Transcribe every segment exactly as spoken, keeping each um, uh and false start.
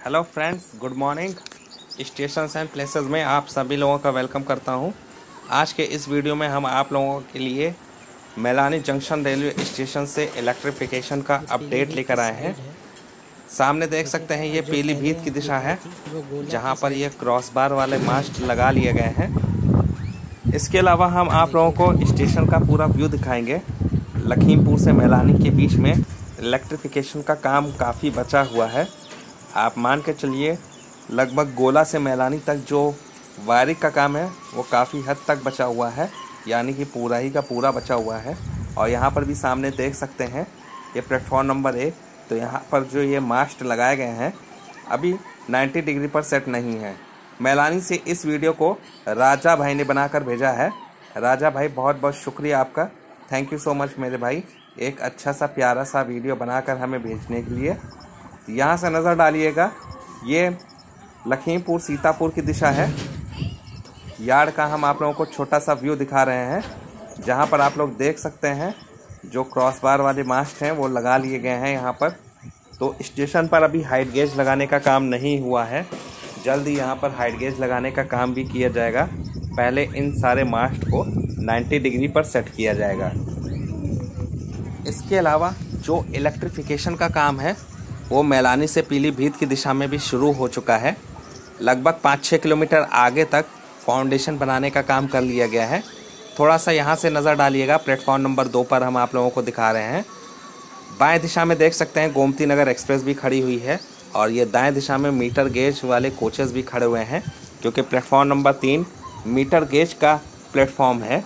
Hello friends, good morning. Stations and places में आप सभी लोगों का वेलकम करता हूं। आज के इस वीडियो में हम आप लोगों के लिए मैलानी जंक्शन रेलवे स्टेशन से इलेक्ट्रिफिकेशन का अपडेट लेकर आए हैं। सामने देख सकते हैं ये पीलीभीत की दिशा है, जहां पर ये क्रॉस बार वाले मास्ट लगा लिए गए हैं। इसके अलावा हम आप लोगों को स्टेशन का पूरा व्यू दिखाएंगे। लखीमपुर से मैलानी के बीच में इलेक्ट्रिफिकेशन का काम काफ़ी बचा हुआ है। आप मान के चलिए लगभग गोला से मैलानी तक जो वायरिंग का काम है वो काफ़ी हद तक बचा हुआ है, यानी कि पूरा ही का पूरा बचा हुआ है। और यहाँ पर भी सामने देख सकते हैं ये प्लेटफॉर्म नंबर एक। तो यहाँ पर जो ये मास्ट लगाए गए हैं अभी नब्बे डिग्री पर सेट नहीं है। मैलानी से इस वीडियो को राजा भाई ने बनाकर भेजा है। राजा भाई, बहुत बहुत शुक्रिया आपका। थैंक यू सो मच मेरे भाई, एक अच्छा सा प्यारा सा वीडियो बनाकर हमें भेजने के लिए। यहाँ से नज़र डालिएगा, ये लखीमपुर सीतापुर की दिशा है। यार्ड का हम आप लोगों को छोटा सा व्यू दिखा रहे हैं, जहाँ पर आप लोग देख सकते हैं जो क्रॉस बार वाले मास्ट हैं वो लगा लिए गए हैं यहाँ पर। तो स्टेशन पर अभी हाइट गेज लगाने का काम नहीं हुआ है, जल्द ही यहाँ पर हाइट गेज लगाने का काम भी किया जाएगा। पहले इन सारे मास्ट को नब्बे डिग्री पर सेट किया जाएगा। इसके अलावा जो इलेक्ट्रिफिकेशन का काम है वो मैलानी से पीलीभीत की दिशा में भी शुरू हो चुका है। लगभग पाँच छः किलोमीटर आगे तक फाउंडेशन बनाने का काम कर लिया गया है। थोड़ा सा यहाँ से नज़र डालिएगा, प्लेटफॉर्म नंबर दो पर हम आप लोगों को दिखा रहे हैं। बाएं दिशा में देख सकते हैं गोमती नगर एक्सप्रेस भी खड़ी हुई है, और ये दाएं दिशा में मीटर गेज वाले कोचेस भी खड़े हुए हैं, क्योंकि प्लेटफॉर्म नंबर तीन मीटर गेज का प्लेटफॉर्म है।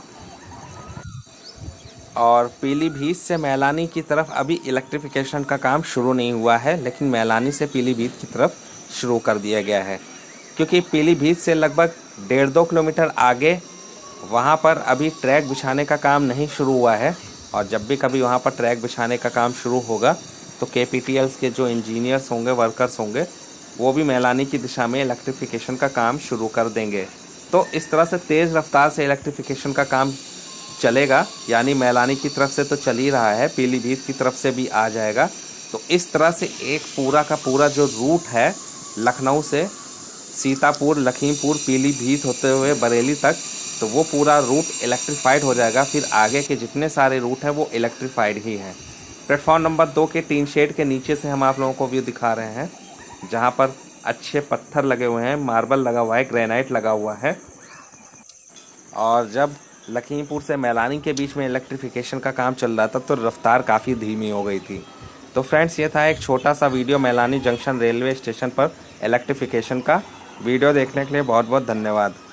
और पीलीभीत से मैलानी की तरफ अभी इलेक्ट्रिफिकेशन का काम शुरू नहीं हुआ है, लेकिन मैलानी से पीलीभीत की तरफ शुरू कर दिया गया है, क्योंकि पीलीभीत से लगभग डेढ़ दो किलोमीटर आगे वहाँ पर अभी ट्रैक बिछाने का काम नहीं शुरू हुआ है। और जब भी कभी वहाँ पर ट्रैक बिछाने का काम शुरू होगा तो के पी टी एल्स के जो इंजीनियर्स होंगे, वर्कर्स होंगे, वो भी मैलानी की दिशा में इलेक्ट्रिफिकेशन का काम शुरू कर देंगे। तो इस तरह से तेज़ रफ्तार से इलेक्ट्रिफिकेशन का काम चलेगा, यानी मैलानी की तरफ से तो चल ही रहा है, पीलीभीत की तरफ से भी आ जाएगा। तो इस तरह से एक पूरा का पूरा जो रूट है लखनऊ से सीतापुर, लखीमपुर, पीलीभीत होते हुए बरेली तक, तो वो पूरा रूट इलेक्ट्रीफाइड हो जाएगा। फिर आगे के जितने सारे रूट हैं वो इलेक्ट्रीफाइड ही हैं। प्लेटफॉर्म नंबर दो के टीन शेड के नीचे से हम आप लोगों को व्यू दिखा रहे हैं, जहाँ पर अच्छे पत्थर लगे हुए हैं, मार्बल लगा हुआ है, ग्रेनाइट लगा हुआ है। और जब लखीमपुर से मैलानी के बीच में इलेक्ट्रिफिकेशन का काम चल रहा था तो रफ्तार काफ़ी धीमी हो गई थी। तो फ्रेंड्स, ये था एक छोटा सा video Mailani junction railway station पर इलेक्ट्रिफिकेशन का। वीडियो देखने के लिए बहुत बहुत धन्यवाद।